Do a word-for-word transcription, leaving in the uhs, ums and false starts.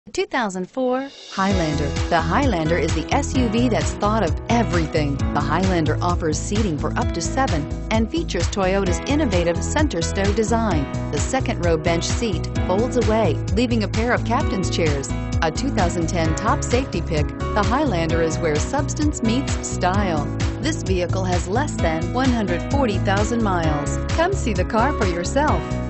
two thousand four Highlander. The Highlander is the S U V that's thought of everything. The Highlander offers seating for up to seven and features Toyota's innovative center stow design. The second row bench seat folds away, leaving a pair of captain's chairs. A two thousand ten top safety pick, the Highlander is where substance meets style. This vehicle has less than one hundred forty thousand miles. Come see the car for yourself.